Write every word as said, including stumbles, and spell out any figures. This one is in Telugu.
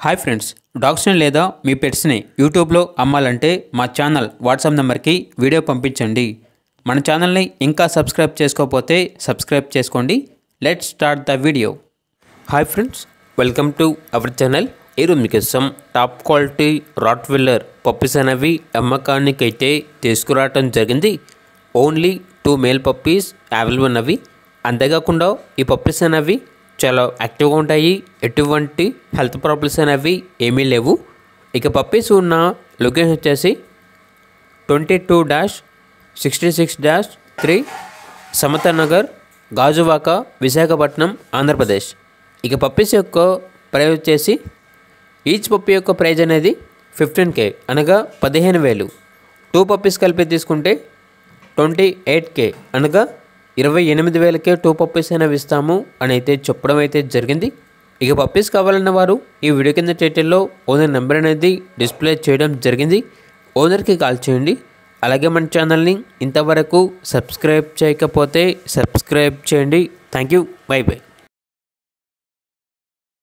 హాయ్ ఫ్రెండ్స్, డాగ్స్ని లేదా మీ పెట్స్ని యూట్యూబ్లో అమ్మాలంటే మా ఛానల్ వాట్సాప్ నెంబర్కి వీడియో పంపించండి. మన ఛానల్ని ఇంకా సబ్స్క్రైబ్ చేసుకోకపోతే సబ్స్క్రైబ్ చేసుకోండి. Let's start the video. Hi friends, welcome to our channel. ఈరోజు మీకోసం టాప్ క్వాలిటీ రాట్వీలర్ పప్పీస్ అనేవి అమ్మకానికి అయితే తీసుకురావటం జరిగింది. Only two male puppies available ఉన్నవి. అంతేకాకుండా ఈ పప్పీస్ అనేవి చాలా యాక్టివ్గా ఉంటాయి. ఎటువంటి హెల్త్ ప్రాబ్లమ్స్ అనేవి ఏమీ లేవు. ఇక పప్పీస్ ఉన్న లొకేషన్ వచ్చేసి twenty two dash sixty six dash three Samatha Nagar, Gajuwaka, Visakhapatnam, Andhra Pradesh. ఇక పప్పీస్ యొక్క ప్రైస్ వచ్చేసి ఈచ్ పప్పీ యొక్క ప్రైజ్ అనేది ఫిఫ్టీన్ కే అనగా పదిహేను వేలు. టూ పప్పీస్ కలిపి తీసుకుంటే ట్వంటీ ఎయిట్ కే అనగా ఇరవై ఎనిమిది వేలకే టూ పప్పీస్ అనేవి ఇస్తాము అని అయితే చెప్పడం అయితే జరిగింది. ఇక పప్పీస్ కావాలన్న వారు ఈ వీడియో కింద టైటిల్లో ఓనర్ నెంబర్ అనేది డిస్ప్లే చేయడం జరిగింది. ఓనర్కి కాల్ చేయండి. అలాగే మన ఛానల్ని ఇంతవరకు సబ్స్క్రైబ్ చేయకపోతే సబ్స్క్రైబ్ చేయండి. Thank you. Bye by.